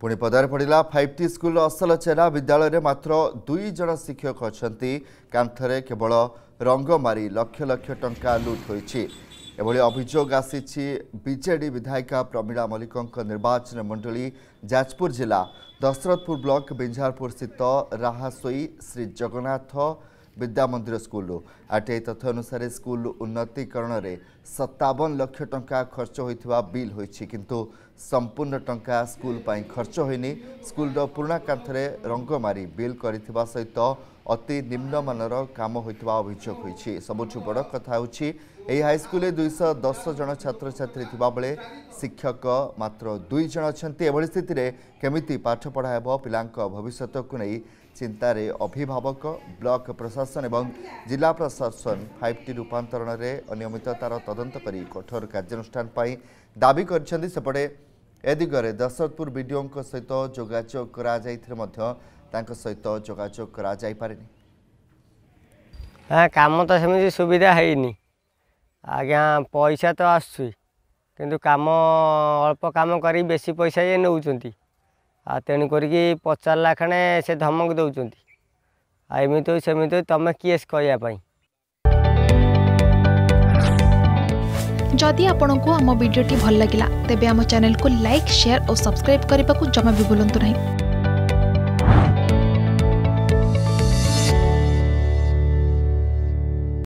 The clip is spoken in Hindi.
पुणी पदार पड़ा 5T स्कूल असल चेहरा विद्यालय में मात्र 2 जन शिक्षक अच्छा कांथरे केवल रंग मारी लक्ष लक्ष टंका लुट होती एभली अभियोग आसी बीजेडी विधायिका प्रमीला मल्लिक निर्वाचन मंडली जाजपुर जिला दशरथपुर ब्लॉक बिंझारपुर स्थित राहासोई श्री जगन्नाथ विद्या मंदिर स्कूल आरटीआई तथ्य अनुसार स्कूल उन्नतीकरण में 57 लाख टंका खर्च होता बिल होती किंतु संपूर्ण टंका स्कूल पर खर्च होनी स्कूल पुराणा कांथरे रंग मारी बिल करथिबा सहित अति निम्नमानर काम होता अभियोग होती। सबुठ बड़ कथा होची हाईस्कूल 210 जन छात्र छात्री थिबा बेले शिक्षक मात्र 2 जन अछंती। एभली स्थिति रे केमिति पाठ पढ़ा हेबो पिलांक भविष्यत को नहीं चिंतारे अभिभावक ब्लॉक प्रशासन एवं जिला प्रशासन 5T रूपांतरण रे अनियमिततार तदंत करी कठोर कार्यानुष्ठान पाई दाबी करछंती। सेपटे ए दिगरे दशरथपुर बीडीओ सहित जोगाजोग करा जायथिले मध्य तांक सहित जोगाजोग करा जाय पारेनी। हाँ काम तो सेमि सुविधा हैनी आज्ञा पैसा तो आसुची किंतु काम अल्प काम करी बेसी पैसा ये नौचंती आ तेणु करके 50 लाख खणे से धमक दौरान एमती सेमती तुम केस कहवाई। जदि आपंक आम भिडी भल लगा तेब आम चैनल को लाइक शेयर और सब्सक्राइब करने को जमा भी भूलु नहीं।